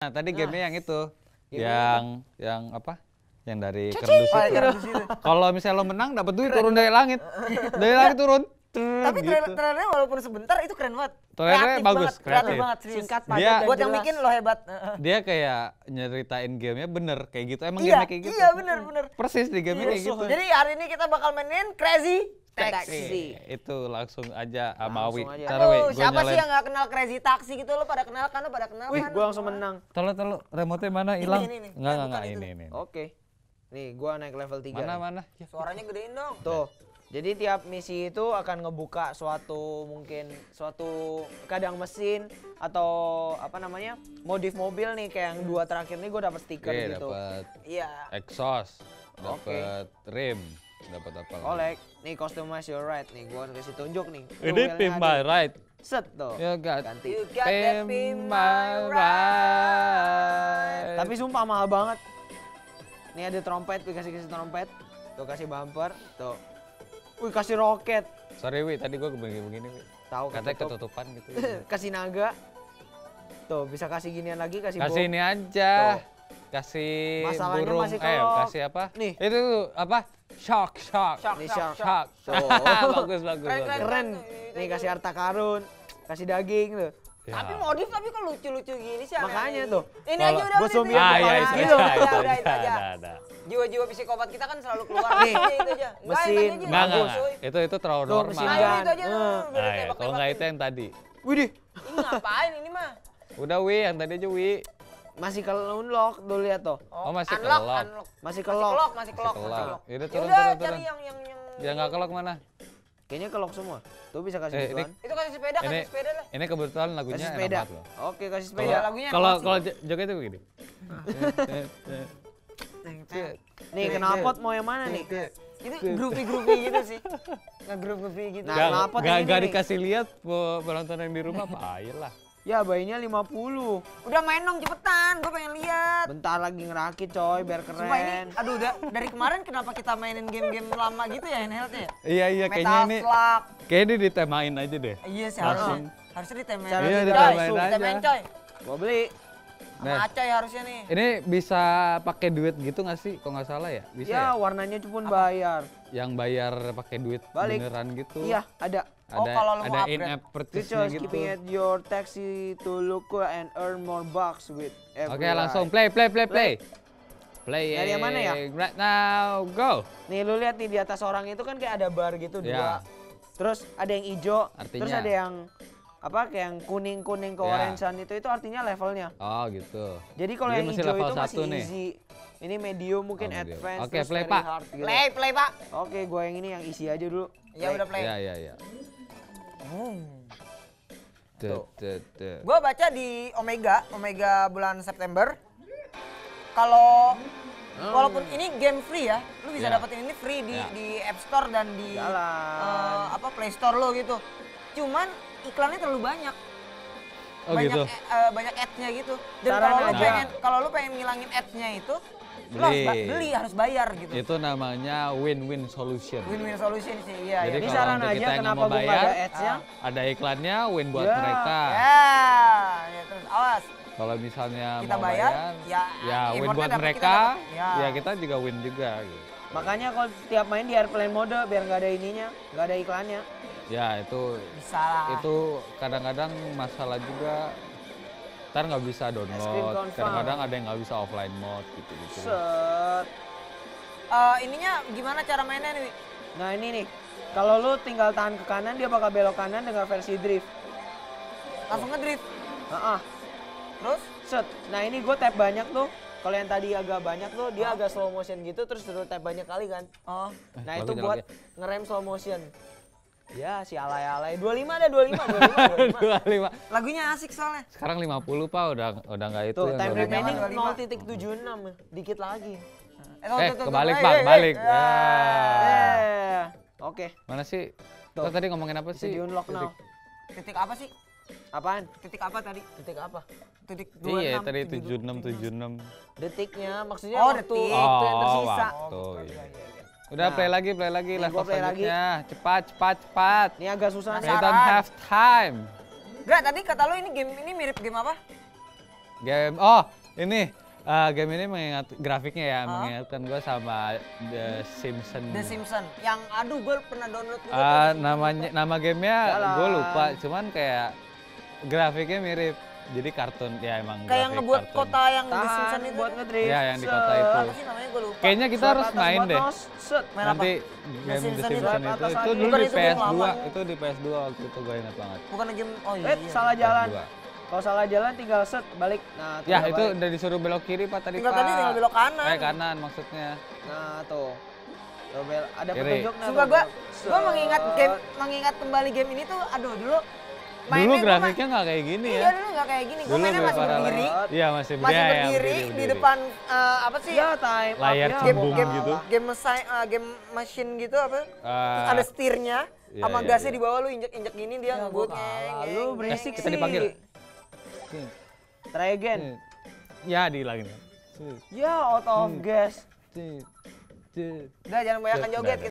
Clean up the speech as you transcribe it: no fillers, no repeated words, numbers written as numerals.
Nah, tadi gamenya yang itu. Yang apa? Yang dari kerdus itu. Kalau misalnya lo menang dapat duit turun dari langit. Dari langit turun. Tapi trailernya walaupun sebentar itu keren banget. Trailernya bagus, kreatif banget, singkat, padat, dia, dan buat yang bikin lo hebat. Dia kayak nyeritain gamenya bener kayak gitu. Emang Iya, gamenya kayak gitu. iya bener. Persis di gamenya kayak gitu. Jadi hari ini kita bakal mainin Crazy Taxi. Itu langsung aja sama Awi. Langsung aja. Ntar, Wi, Aduh, gua siapa sih nyalain. yang gak kenal Crazy Taxi gitu? Lo pada kenal kan? Lo pada kenal Wih, kan? gua langsung menang. Tolong, remote-nya mana? Hilang. Ini. Enggak, Bukan ini. Oke. Nih, gua naik level 3. Mana? Ya. Suaranya gedein dong. Tuh. Jadi tiap misi itu akan ngebuka suatu kadang mesin atau apa namanya? Modif mobil nih kayak yang 2 terakhir nih gua dapat stiker Oke, gitu. dapat Iya. exhaust, Oke. dapat rim, dapat apa lagi? Olek. Nih customize your ride nih, gua kasih tunjuk nih. Tuh, Ini wheelnya pimp ada. my ride. Set tuh. You got Ganti. You got that pimp pimp my ride. Tapi sumpah mahal banget. Nih ada trompet, kasih trompet. Tuh kasih bumper, tuh. Wih kasih roket. Sorry Wi, tadi gua begini Wi. Tahu Katanya ketutup. ketutupan gitu. Kasih naga. Tuh bisa kasih ginian lagi, kasih Kasih bom. ini aja. Tuh. Kasih Masalahnya burung, masih kalau- kasih apa? Nih. Itu apa? Shock. Nih shark. Tuh. bagus. Keren. Nih kasih harta karun, kasih daging tuh. Ya. Tapi modif tapi kok lucu-lucu gini sih. Makanya aneh-aneh. tuh. Ini Kalau aja udah gua udah, zoom in, udah. iya, Udah, itu aja. Ada. Jiwa-jiwa psikopat kita kan selalu keluar. Nih, itu aja. mesin. Enggak. Bagus, cuy. Itu terlalu Tuh, normal. mesin Nah, gun. itu aja. Eh. Udah Nah, ya, tembak-tembakin. kalau nggak itu yang tadi. Widih, Ini ngapain ini mah? Udah Wi, yang tadi aja Wi. masih ke unlock tuh lihat tuh. Oh, masih unlock. kelok. Masih ke Masih lock. kelok, masih kelok. kelok. Yaudah, Ya turun, udah turun. cari yang Ya nggak kelok mana? Kayaknya ke lock semua. Tuh bisa kasih Ini gituan. itu kasih sepeda lah. ini kebetulan lagunya Kasih enak sepeda. banget loh. Oke, kasih Beda sepeda. lagunya. Kalau joget itu begini. Nih, knalpot mau yang mana nih? Itu groovy gitu sih. Nge-groovy gitu. Nah, knalpot yang ini Gak nih. dikasih lihat penonton yang di rumah apa lah. Ya, bayinya 50. Udah main dong cepetan, gue pengen lihat. Bentar lagi ngerakit coy, biar Sumpah ini, keren. aduh dari kemarin kenapa kita mainin game-game lama gitu ya handheldnya Iya ya? kayaknya ini Slug. kayaknya ditemain aja deh. Iya sih Langsung. harusnya ditemain. Cara Iya, tidak ditemain langsung. aja. Ditemain coy. Gua beli. Sama Nah. Acoy harusnya nih. Ini bisa pakai duit gitu nggak sih? Kok nggak salah ya? Bisa Ya, ya? warnanya cuma bayar. Yang bayar pakai duit Balik. beneran gitu. Iya, ada. Oh, kalau lu mau ada upgrade. in-app You purchase-nya just gitu. keeping at your taxi to look cool and earn more bucks with every Oke, langsung ride. play. Dari yang mana ya? Right now, go. Nih lu lihat nih di atas orang itu kan kayak ada bar gitu Ya. 2. Terus ada yang hijau, Artinya? terus ada yang apa kayak yang kuning-kuning ke Ya. orangean itu artinya levelnya. Oh, gitu. Jadi kalau Jadi yang masih hijau level itu masih 1 nih. easy. Ini medium mungkin Oh, medium. advance. Oke, terus play, very Pak. hard gitu. Play Pak. Oke, gua yang ini yang easy aja dulu. Ya udah play. Iya. Tuh. Gue baca di Omega bulan September. Kalau walaupun ini game free ya, lu bisa Ya. dapetin ini free Ya. di App Store dan di Jalan. Play Store lo gitu. Cuman iklannya terlalu banyak. Oh, gitu. Banyak ads-nya gitu. Dan Saran aja. kalau lu pengen ngilangin ads-nya itu, lu harus harus bayar gitu. Itu namanya win-win solution. Win-win solution sih, iya. Jadi Ini kalau saran untuk aja kita yang nggak kenapa mau gua nggak bayar, ada ads-nya. ada iklannya, win buat Ya. mereka. Ya, terus awas. Kalau misalnya Kita mau bayar, ya win effortnya buat dapet, mereka, kita dapet. Ya. ya kita juga win juga. Gitu. Makanya kalau tiap main di airplane mode biar nggak ada ininya, nggak ada iklannya. Ya itu Bisa lah. itu kadang-kadang masalah juga. Ntar nggak bisa Es krim download, confirm. kadang-kadang ada yang nggak bisa offline mode gitu-gitu. Set. Ininya gimana cara mainnya nih? Nah ini nih, kalau lu tinggal tahan ke kanan dia bakal belok kanan dengan versi drift. Langsung ngedrift. Heeh. Terus Set. Nah ini gue tap banyak tuh. Kalau yang tadi agak banyak tuh dia agak slow motion gitu terus terus tap banyak kali kan. Nah itu bagus, buat bagus. ngerem slow motion. Ya si alay-alay. 25 ada 25. 25. lagunya asik soalnya. Sekarang 50 Pak, udah nggak itu. Tuh yang time udah remaining 25. 0.76. Dikit lagi. kebalik Pak, balik. Ya. Oke. Mana sih? Tuh. Kita tadi ngomongin apa Bisa sih? di unlock now. Titik apa sih? Apaan? Titik apa tadi? Detik apa? Titik 26. Iya, tadi 76. Detiknya maksudnya Oh, waktu, detik. waktu yang tersisa. waktu, iya. Udah Nah. play lagi Nih, level gua play lagi. selanjutnya. Cepat. Ini agak susah. We don't have time. Gra, tadi kata lu ini game ini mirip game apa? Game ini game ini grafiknya ya mengingatkan gue sama The Simpsons. The Simpsons. Yang aduh gue pernah download juga. Nama gamenya gue lupa, cuman kayak grafiknya mirip. Jadi kartun ya emang. Kayak yang ngebuat kartun. kota yang The Simpsons itu. Buat ngedrift. Ya yang di kota itu. Apa sih namanya gue lupa. Kayaknya kita harus main deh. Main Nanti apa? game The Simpsons Simpsons itu. itu dulu Bukan di itu game PS2, lama. itu di PS2 waktu itu gue ingat banget. Bukan game, oh iya. Salah jalan. PS2. Kalau salah jalan tinggal set balik. Nah, Ya tinggal itu balik. udah disuruh belok kiri Pak tadi Tinggal Pak. tadi tinggal belok kanan. Kanan maksudnya. Nah, tuh. Dobel ada Kiri. petunjuknya. Sumpah tuh. gue mengingat kembali game ini tuh, aduh dulu Dulu grafiknya nggak kayak gini Iya ya. dulu nggak kayak gini, gue Dulu mainnya masih parah berdiri. banget. Iya masih Masih ya, berdiri di depan apa sih? Ya, time up, Layar ya. cembung game gitu. game machine gitu apa? Terus ada setirnya iya, sama iya, gasnya iya. di bawah, lu injek gini dia ngebut. Lu berisik Kita sih. dipanggil. Try again. Ya dilangin. Ya, out of gas. Udah jangan banyak joget.